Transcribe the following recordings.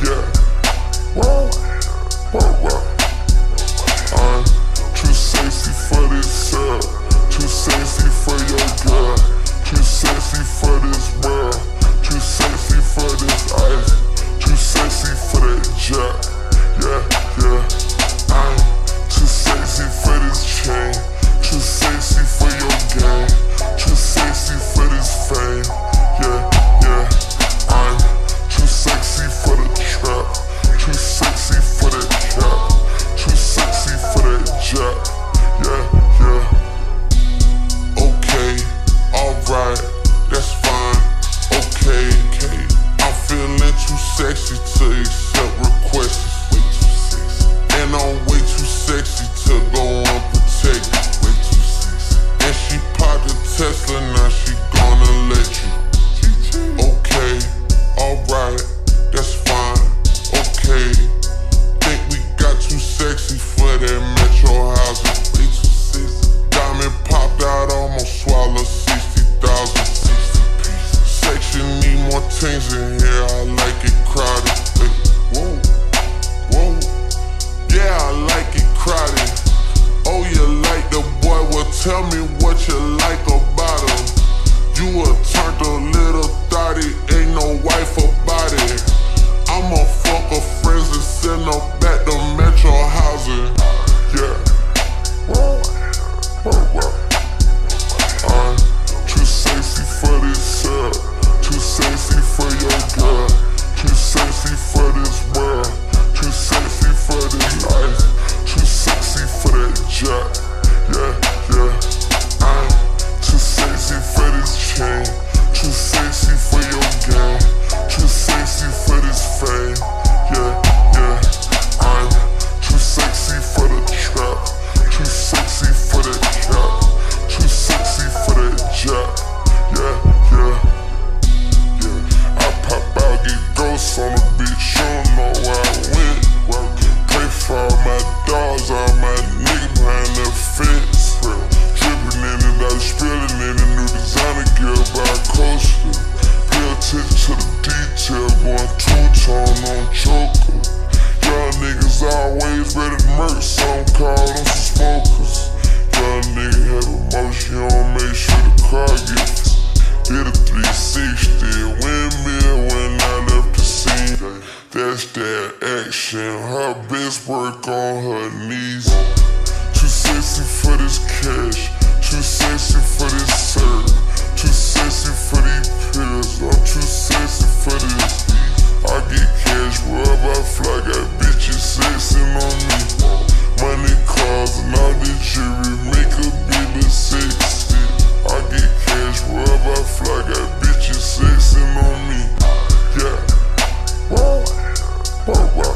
yeah. Whoa, whoa, whoa. I'm too sexy for this world, too sexy for your girl, too sexy for this world, too sexy for this ice, too sexy for that jack, yeah, yeah. I'm too sexy for this chain, too sexy for your game, too sexy for this fame, yeah, yeah. I'm too sexy for the trap, too sexy for that cap, too sexy for that jack, yeah, yeah. Okay, alright, that's fine, okay, okay. I'm feeling too sexy to accept requests, way too sexy. And I'm way too sexy to go unprotected, way too sexy. And she popped a Tesla, now she gonna let you. Okay, alright, that's fine, okay. Think we got too sexy for that metro housing, way too sexy. Diamond popped out, almost swallowed 60,000. Section need more things in here, I like it crowded. Hey, whoa, whoa, yeah, I like it crowded. Oh, you like the boy? Well, tell me what you like about him. You a turned a little thotty, ain't no wife about it. I'ma fuck her friends and send her back to metro housing, yeah. Whoa, whoa, whoa. I'm too sexy for this world, too sexy for your girl, too sexy for this world, too sexy for this ice, too sexy for that jack, yeah, yeah. I'm too sexy for this chain, too sexy for your game, too sexy for this fame, yeah, yeah. I'm too sexy for the trap, too sexy for that cap, too sexy for that jack, yeah, yeah, yeah. I pop out, get ghosts on the beach, you don't know where I went. Pay for all my dogs, all my niggas behind the fence. Drippin' in it, I was spilling in the new designer gear by Coaster. Pay attention to the detail, going two-tone on choker. Y'all niggas always ready to murk, so I'm called on some smokers. Y'all niggas have emotion, you don't make sure the car gets. Hit a 360, windmill when I left the scene. That's that action, her best work on her knees. Too sexy for this cash, too sexy for this serve, too sexy for these pills, I'm too sexy for this. I get cash wherever I fly, got bitches sexing on me. Money, cars, and all this jewelry make a bitch sexy. I get cash wherever I fly, got bitches sexing on me, yeah. Whoa, whoa, whoa.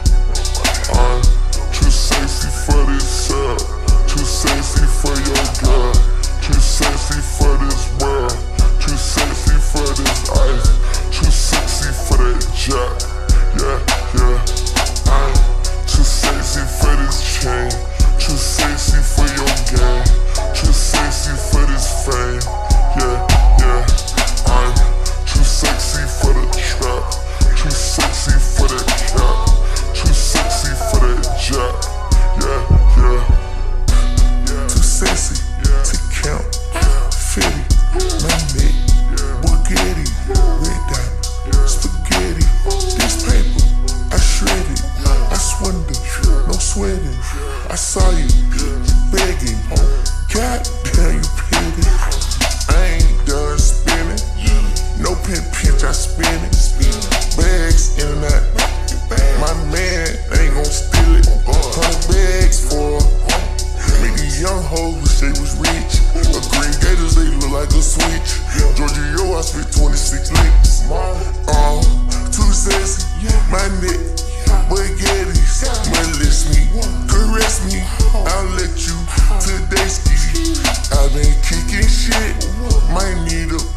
I'm too sexy for this world, too sexy for your girl, too sexy for this world, too sexy for this ice, too sexy for that jack, yeah, yeah. I'm too sexy for this chain, too sexy for your game, too sexy for this fame, yeah, yeah. I'm too sexy for the trap, too sexy for that cap, too sexy for that jack, yeah, yeah. Too sexy to count, 50, my neck, Bugatti, red diamond, spaghetti, this paper, I shred it, I swindle, no sweating, I saw you begging, God damn you petty, I ain't done spinning, no pinch, I spin it, bags in and out, my man ain't gon' steal it, 100 bags for make these young hoes wish they was rich, a green gators they look like a switch, Giorgio I spit 26 licks, too sexy, my neck, Bugattis, molest me, caress me, I'll let you today ski, I been kicking shit, might need a